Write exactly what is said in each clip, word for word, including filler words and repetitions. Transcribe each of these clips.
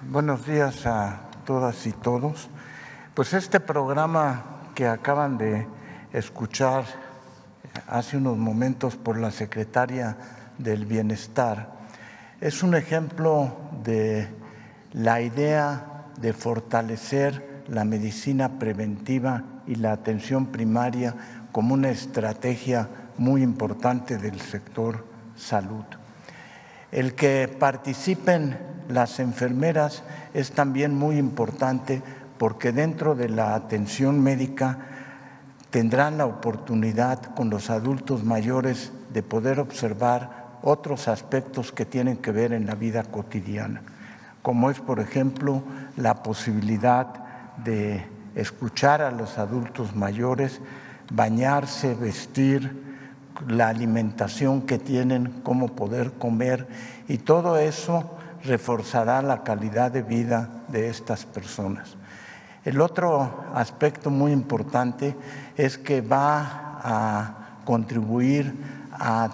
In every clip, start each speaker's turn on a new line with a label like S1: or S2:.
S1: Buenos días a todas y todos. Pues este programa que acaban de escuchar hace unos momentos por la secretaria del Bienestar es un ejemplo de la idea de fortalecer la medicina preventiva y la atención primaria como una estrategia muy importante del sector salud. El que participen las enfermeras es también muy importante porque dentro de la atención médica tendrán la oportunidad con los adultos mayores de poder observar otros aspectos que tienen que ver en la vida cotidiana, como es, por ejemplo, la posibilidad de escuchar a los adultos mayores, bañarse, vestir, la alimentación que tienen, cómo poder comer, y todo eso reforzará la calidad de vida de estas personas. El otro aspecto muy importante es que va a contribuir a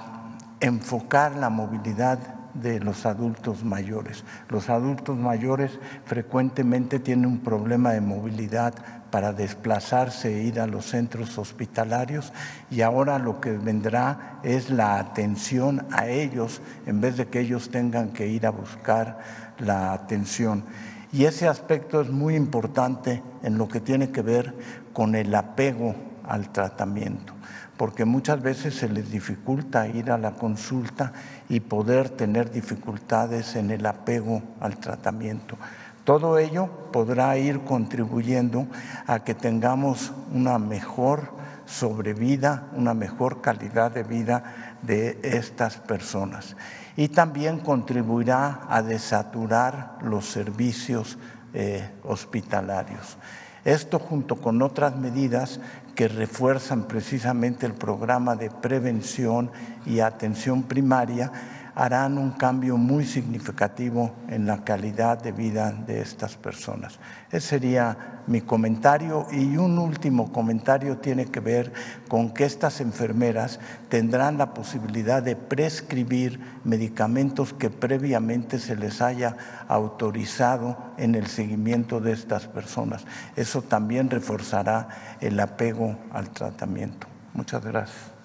S1: enfocar la movilidad de los adultos mayores. Los adultos mayores frecuentemente tienen un problema de movilidad para desplazarse e ir a los centros hospitalarios, y ahora lo que vendrá es la atención a ellos en vez de que ellos tengan que ir a buscar la atención. Y ese aspecto es muy importante en lo que tiene que ver con el apego al tratamiento, porque muchas veces se les dificulta ir a la consulta y poder tener dificultades en el apego al tratamiento. Todo ello podrá ir contribuyendo a que tengamos una mejor sobrevida, una mejor calidad de vida de estas personas. Y también contribuirá a desaturar los servicios eh, hospitalarios. Esto, junto con otras medidas que refuerzan precisamente el programa de prevención y atención primaria, harán un cambio muy significativo en la calidad de vida de estas personas. Ese sería mi comentario, y un último comentario tiene que ver con que estas enfermeras tendrán la posibilidad de prescribir medicamentos que previamente se les haya autorizado en el seguimiento de estas personas. Eso también reforzará el apego al tratamiento. Muchas gracias.